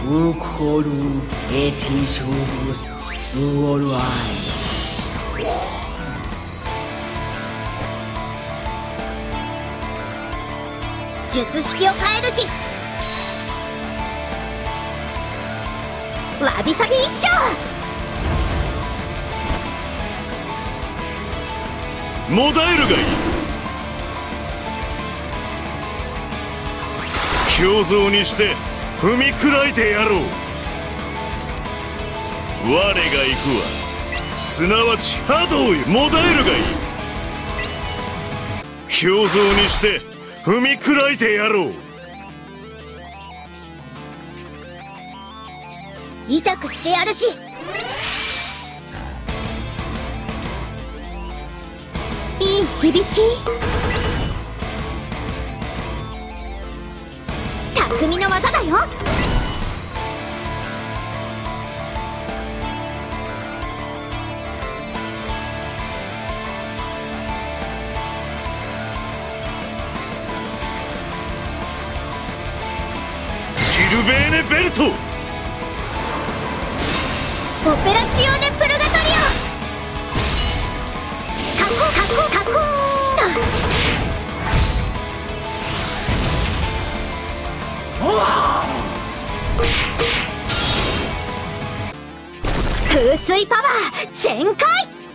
Ukhoru etishus uolwai. 術式を変えるし、わびさび一丁。 もだえるがいい。胸像にして踏み砕いてやろう。我が行くわ。すなわち波動へもだえるがいい。胸像にして踏み砕いてやろう。 痛くしてやるし。いい響き。匠の技だよ。 シルベーネベルト。 オペラチオーネプルガトリオ。カコカコカコー。風水パワー全開。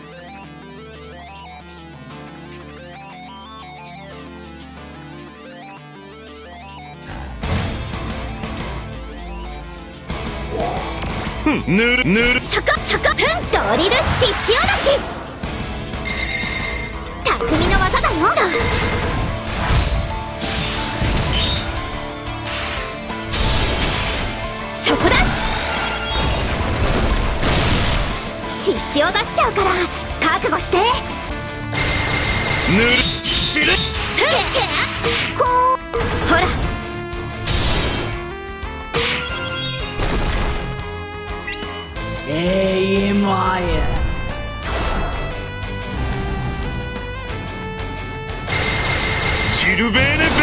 ぬるぬる。 サカサカドリル獅子おろし。匠の技だよ。そこだ。獅子を出しちゃうから覚悟して。 ぬるしれ。 こうほら。 Maya. シルベーネベル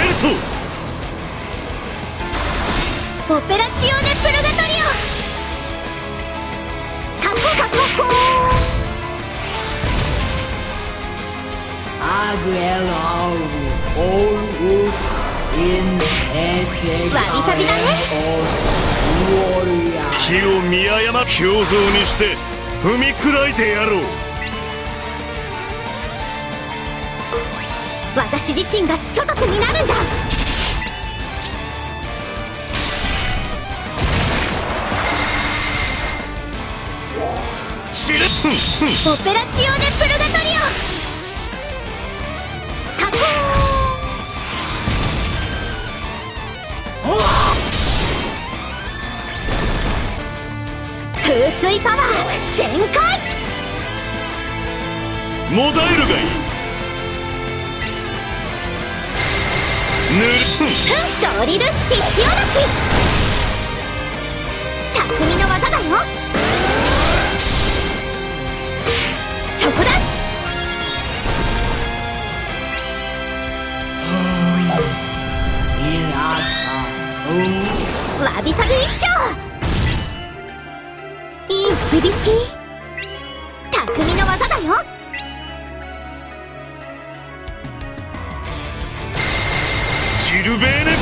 ト。オペラチオーネプルガトリオ。カコカココー。 アグエローオーウインエテわびさびだね。 気を見誤る。胸像にして踏み砕いてやろう。 私自身がちょっとになるんだ。 しれ。 オペラチオーネプルガトリオ。カコー。風水パワー全開。 もだえるがいい。ぬる。 ドリル獅子おろし。匠の技だよ。そこだ。わびさび一丁。いい響き。匠の技だよ。 シルベーネベル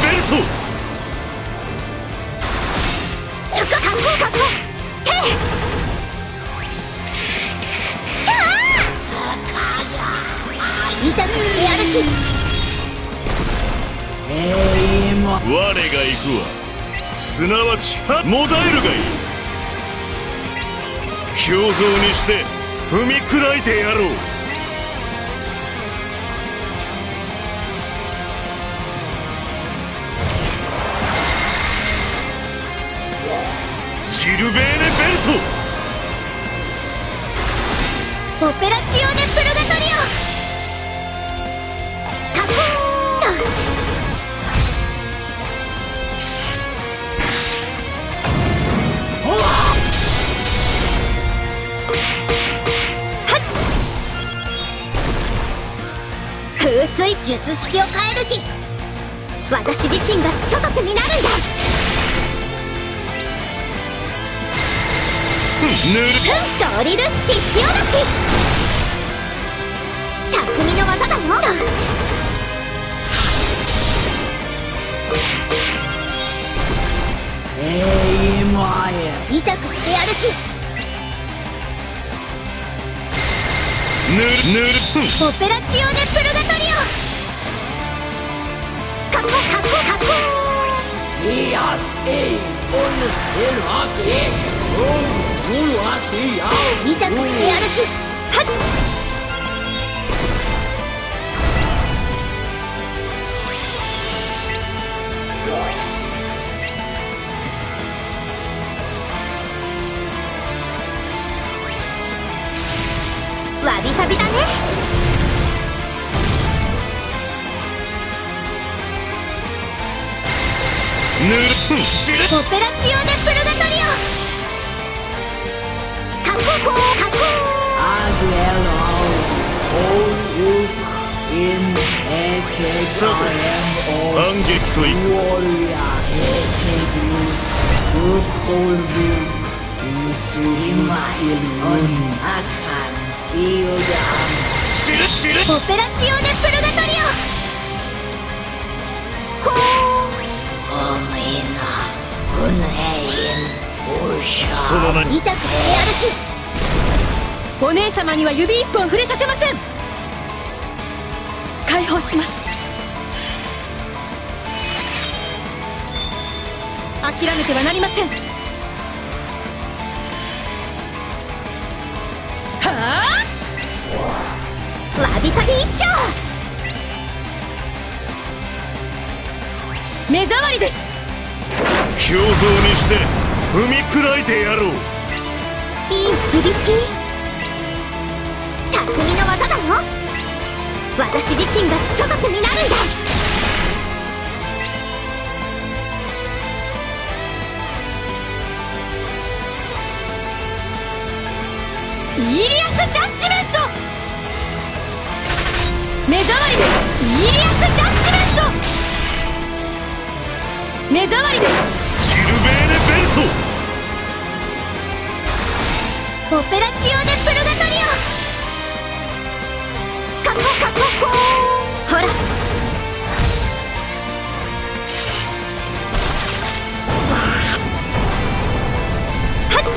ト。 そこカコカコ手。痛くしてやるし。 我が行くわ。すなわちもだえるがいい。胸像にして踏み砕いてやろう。シルベーネベルト。オペラチオーネプルガトリオ。カコーン。風水術式を変えるし、私自身がちょっとになるんだ。 ドリル獅子おどし。匠の技だよ。痛くしてやるし。オペラチオネ・プルガトリオ。カッコカッコカッコ。痛くしてやるし。はっ。わびさびだね。オペラチオネ・プルガトリオ。カッココーカッコー。 反撃といく。 オペラチオネ・プルガトリオ。コーその名に痛くしてやるし。 お姉様には指一本触れさせません。解放します。諦めてはなりません。はあ、 わびさび一丁。 目障りです。 表像にして踏み砕いてやろう。 いい響き。匠の技だよ。私自身が猪突になるんだ。 イーリアス・ジャッジメント。目障りです。イーリアス・ジャッジメント。目障りです。 シルベーネ・ベルオペラチオネ・プルガトリオ。カッコカッココー。ほらはっ。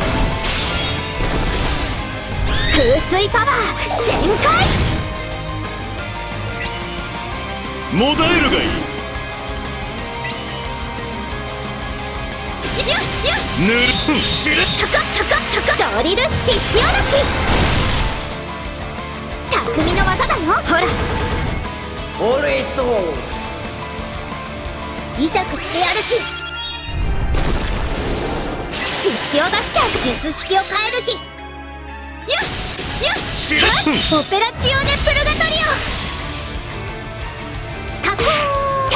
風水パワー全開。 ト。もだえるがいい。 いやいや、 ぬるしれっ。 ドリル獅子おどし。匠の技だよ。ほら痛くしてやるし。獅子を出しちゃう。術式を変えるし。 いやいや、 しれっ。 オペラチオネ・プルガトリオ。カッコーテ。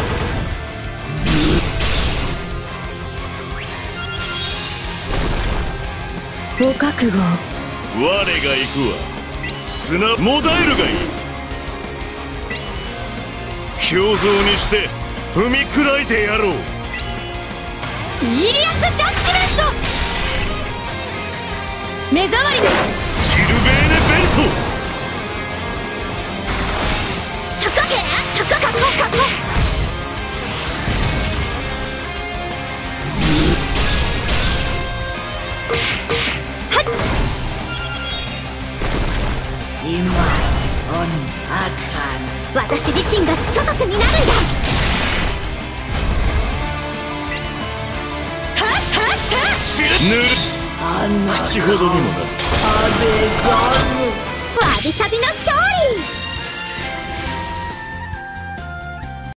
お覚悟。 我が行くわ。砂もだえるがいい。表像にして踏み砕いてやろう。 イーリアス・ジャッジメント。目障りです。 シルベーネ・ベルそこへそこカッコカッコ。私自身が猪突になるんだ。 はっはっはっ。 しれっ。ぬる口ほどにもなる。 わびさびの勝利。